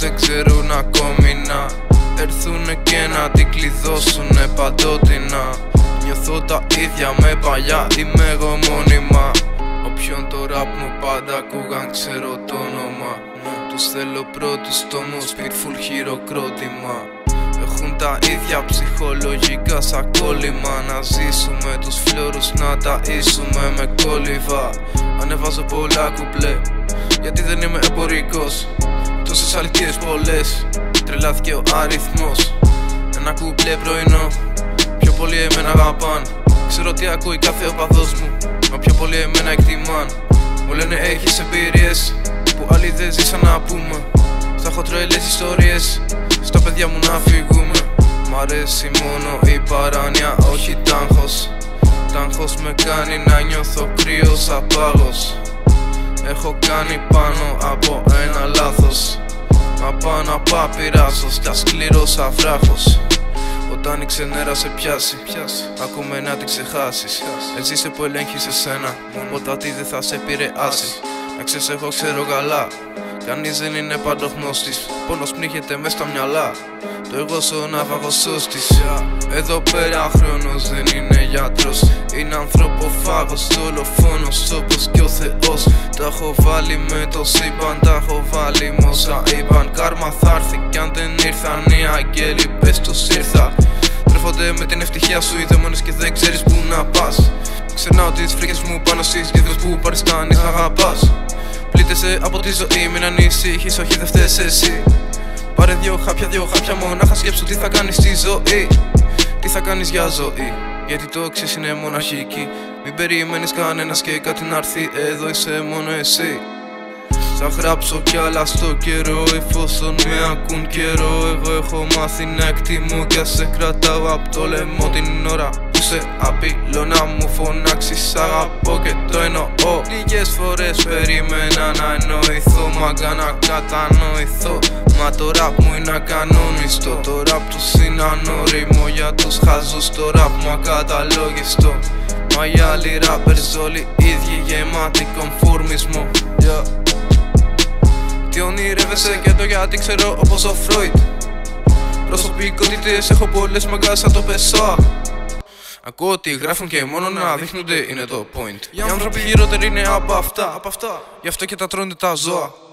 δεν ξέρουν ακόμη να έρθουνε και να την κλειδώσουνε παντότινα. Νιώθω τα ίδια με παλιά, είμαι εγώ μόνιμα. Όποιον το ραπ μου πάντα ακούγαν ξέρω το όνομα. Τους θέλω πρώτους στο Mospit full χειροκρότημα. Έχουν τα ίδια ψυχολογικά σαν κόλλημα. Να ζήσουμε τους φλόρους να ταΐσουμε με κόλληβα. Ανεβάζω πολλά κουπλέ γιατί δεν είμαι εμπορικός. Τόσες αλκίες πολλές, τρελάθηκε ο αριθμός. Ένα κουπλέ πρωινό, πιο πολύ εμένα αγαπάν. Ξέρω τι ακούει κάθε οπαδός μου, μα πιο πολύ εμένα εκτιμάν. Μου λένε έχεις εμπειρίες που άλλοι δεν ζήσαν να πούμε. Στα έχω τρελές ιστορίες, στα παιδιά μου να φύγουμε. Μ' αρέσει μόνο η παράνοια, όχι τάγχος. Τάγχος με κάνει να νιώθω κρύος σαν πάγος. Έχω κάνει πάνω από ένα λάθος, μα πάω να πειράζω στα σκληρό σαν βράχος. Όταν η ξενέρα σε πιάσει, ακούμε να την ξεχάσεις. Έτσι είσαι που ελέγχεις εσένα, ποτέ δεν θα σε επηρεάσει. Να ξέρεις εγώ ξέρω καλά, κανείς δεν είναι παντογνώστης. Πόνος πνίγεται μες στα μυαλά, το εγώ σου ναυαγός σώστης. Εδώ πέρα χρόνος δεν είναι γιατρός, είναι ανθρωποφάγος, δολοφόνος όπως και ο Θεός. Τα έχω βάλει με το σύμπαν, τα έχω βάλει μόσα είπαν. Κάρμα θα έρθει κι αν δεν ήρθαν οι αγγέλοι πες τους ήρθα. Τρέφονται με την ευτυχία σου οι δαίμονες και δεν ξέρεις που να πας. Ξερνάω τις φρίκες μου πάνω στις γίδρες που παριστάνεις να αγαπάς. Πλήττεσαι από τη ζωή, μην ανησυχείς, όχι δεν φταίς εσύ. Πάρε δυο χάπια μονάχα, σκέψου τι θα κάνεις στη ζωή. Τι θα κάνεις για ζωή, γιατί το ξέρεις είναι μοναχική. Μην περιμένεις κανένας και κάτι να έρθει, εδώ είσαι μόνο εσύ. Θα γράψω κι άλλα στο καιρό, εφόσον με ακούν καιρό. Εγώ έχω μάθει να εκτιμώ κι ας σε κρατάω απ' το λαιμό την ώρα που σε απειλώ να μου φωνάξεις αγαπώ και το εννοώ. Λίγες φορές περίμενα να εννοηθώ, μάγκα να κατανοηθώ. Μα το ραπ μου είναι ακανόνιστο, το ραπ τους είναι ανώριμο. Για τους χάζους το ραπ μου ακαταλόγιστο. Μα οι άλλοι rappers όλοι ίδιοι γεμάτοι κομφορμισμό. Τι ονειρεύεσαι και το γιατί ξέρω όπως ο Φρόιντ. Προσωπικότητες έχω πολλές μαγκά σαν το Πεσόα. Ακούω ότι γράφουν και μόνο να δείχνονται είναι το point. Οι άνθρωποι χειρότεροι είναι από αυτά, γι' αυτό και τα τρώνε τα ζώα.